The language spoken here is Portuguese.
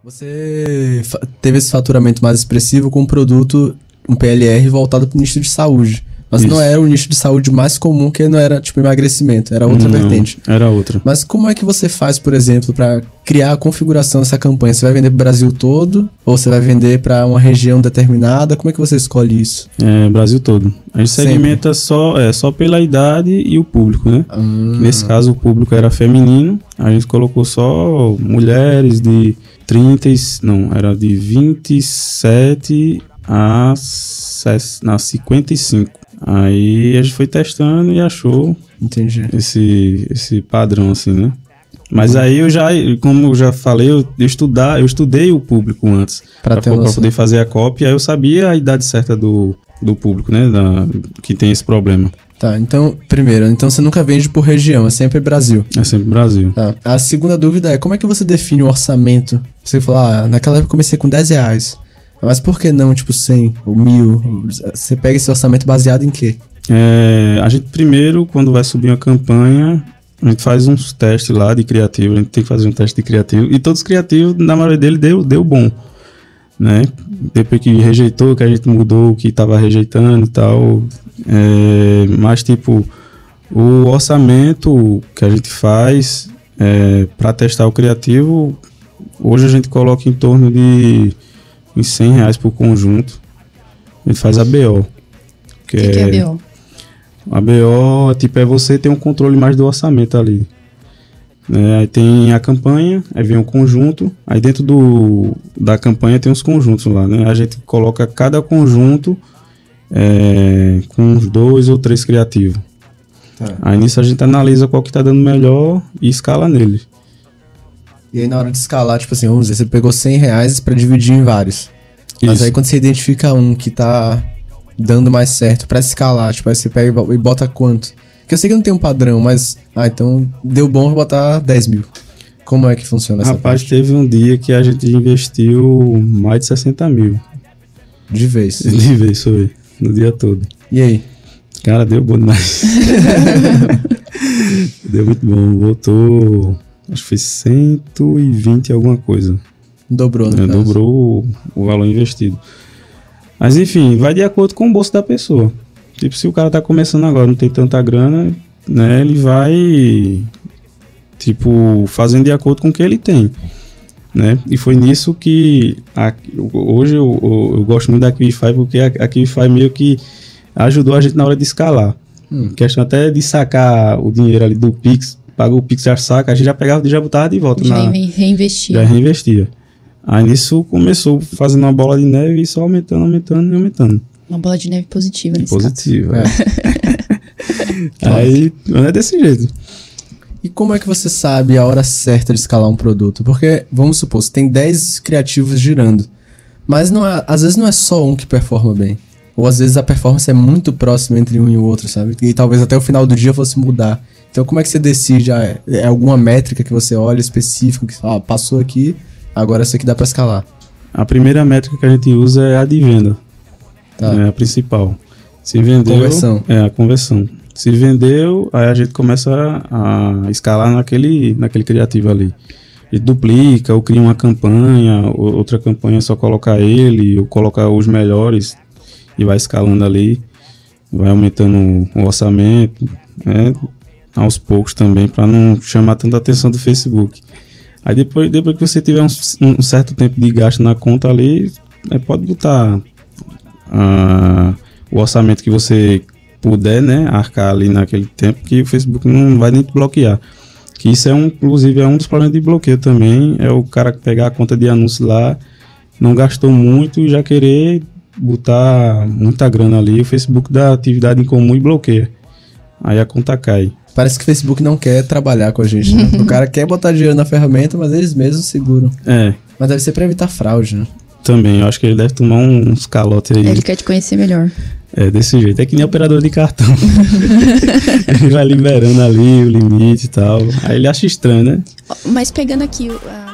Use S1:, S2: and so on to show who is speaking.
S1: Você teve esse faturamento mais expressivo com um produto, um PLR voltado para o nicho de saúde. Mas
S2: Isso.
S1: não era o nicho de saúde mais comum, que não era tipo emagrecimento, era outra vertente.
S2: Era outra.
S1: Mas como é que você faz, por exemplo, para criar a configuração dessa campanha? Você vai vender para o Brasil todo? Ou você vai vender para uma região determinada? Como é que você escolhe isso?
S2: Brasil todo. A gente segmenta só pela idade e o público, né? Nesse caso, o público era feminino. A gente colocou só mulheres de 27 a 55. Aí a gente foi testando e achou esse padrão, assim, né? Mas aí como eu já falei, eu estudei o público antes. Pra poder fazer a cópia, aí eu sabia a idade certa do público, né? Que tem esse problema.
S1: Tá, então, primeiro, você nunca vende por região, é sempre Brasil.
S2: É sempre Brasil.
S1: Tá. A segunda dúvida é, como é que você define o orçamento? Você fala, naquela época eu comecei com R$10. Mas por que não, tipo, 100 ou 1.000? Você pega esse orçamento baseado em quê?
S2: A gente primeiro, quando vai subir uma campanha, a gente faz uns testes lá de criativo. A gente tem que fazer um teste de criativo. E todos os criativos, na maioria dele, deu bom, né? Depois que rejeitou, que a gente mudou o que estava rejeitando e tal. Mas, tipo, o orçamento que a gente faz para testar o criativo, hoje a gente coloca em torno de R$100 por conjunto. A gente faz a BO. O que é a BO? A BO, tipo, é você ter um controle mais do orçamento ali. Aí tem a campanha, aí vem um conjunto, aí dentro da campanha tem os conjuntos lá, né? A gente coloca cada conjunto com uns 2 ou 3 criativos. Tá. Aí nisso a gente analisa qual que tá dando melhor e escala nele.
S1: E aí na hora de escalar, tipo assim, vamos dizer, você pegou R$100 pra dividir em vários. Mas isso. Aí quando você identifica um que tá dando mais certo pra escalar, tipo, aí você pega e bota quanto? Porque eu sei que não tem um padrão, mas... então deu bom, vou botar 10 mil. Como é que funciona essa
S2: parte?
S1: Rapaz,
S2: teve um dia que a gente investiu mais de 60 mil.
S1: De vez?
S2: De vez, foi. No dia todo.
S1: E aí?
S2: Cara, deu bom demais. Deu muito bom. Voltou... Acho que foi 120 alguma coisa.
S1: Dobrou, né?
S2: Dobrou o valor investido. Mas enfim, vai de acordo com o bolso da pessoa. Tipo, se o cara tá começando agora, não tem tanta grana, né? Ele vai, tipo, fazendo de acordo com o que ele tem, né? E foi nisso que hoje eu gosto muito da Quickify, porque a Quickify meio que ajudou a gente na hora de escalar. Questão até de sacar o dinheiro ali do Pix. Pagou o Pix, já saca, a gente já pegava e já botava de volta. Já reinvestia. Aí nisso começou fazendo uma bola de neve e só aumentando.
S3: Uma bola de neve positiva nesse
S2: Positiva, Aí é desse jeito.
S1: E como é que você sabe a hora certa de escalar um produto? Porque, vamos supor, você tem 10 criativos girando, mas às vezes não é só um que performa bem. Ou às vezes a performance é muito próxima entre um e o outro, sabe? E talvez até o final do dia fosse mudar. Então como é que você decide? É alguma métrica que você olha específico, que passou aqui, agora essa aqui dá pra escalar? A
S2: primeira métrica que a gente usa é a de venda. Tá. É a principal. Se vendeu...
S1: Conversão.
S2: A conversão. Se vendeu, aí a gente começa a escalar naquele criativo ali. E duplica, ou cria uma campanha, outra campanha só colocar ele, ou colocar os melhores e vai escalando ali. Vai aumentando o orçamento, né? Aos poucos também, para não chamar tanta atenção do Facebook. Aí depois que você tiver um certo tempo de gasto na conta ali, pode botar o orçamento que você puder, né, arcar ali naquele tempo, que o Facebook não vai nem te bloquear. Que isso inclusive, é um dos problemas de bloqueio também, é o cara pegar a conta de anúncio lá, não gastou muito e já querer botar muita grana ali, o Facebook dá atividade em comum e bloqueia. Aí a conta cai.
S1: Parece que o Facebook não quer trabalhar com a gente, né? O cara quer botar dinheiro na ferramenta, mas eles mesmos seguram. Mas deve ser pra evitar fraude, né?
S2: Também, eu acho que ele deve tomar uns calotes aí.
S3: Ele quer te conhecer melhor.
S2: Desse jeito. É que nem operador de cartão. Ele vai liberando ali o limite e tal. Aí ele acha estranho, né?
S3: Mas pegando aqui